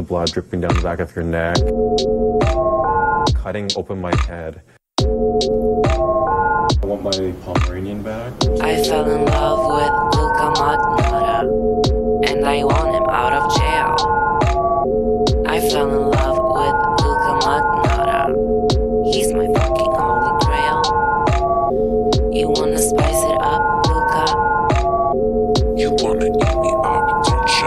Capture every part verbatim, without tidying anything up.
blood dripping down the back of your neck, cutting open my head. I want my Pomeranian back. I fell in love with Luka Magnotta, and I want him out of jail. I fell in love with Luka Magnotta. He's my fucking holy grail. You wanna spice it up, Luka? You wanna eat me up, don't you?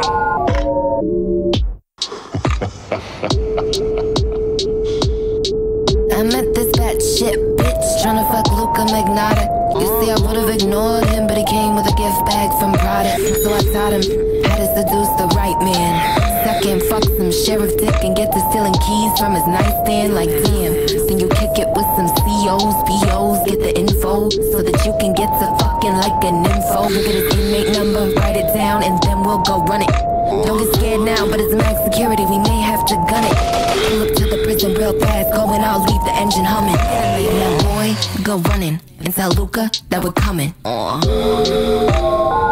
I met this bad shit bitch tryna fuck Luka Magnotta. You see, I would've ignored him, but he came with a gift bag from Prada. So I taught him how to seduce the right man. Second, fuck some sheriff dick and get to stealing keys from his nightstand. Like damn, then you kick it with some C Os, P Os, get the info so that you can get to fucking like a nympho. Look at his inmate number, write it down, and then we'll go run it. Don't get scared now, but it's max security, we may have to gun it. Pull up to the prison real fast, go and I'll leave the engine humming. Now boy, go running and tell Luka that we're coming. Aww.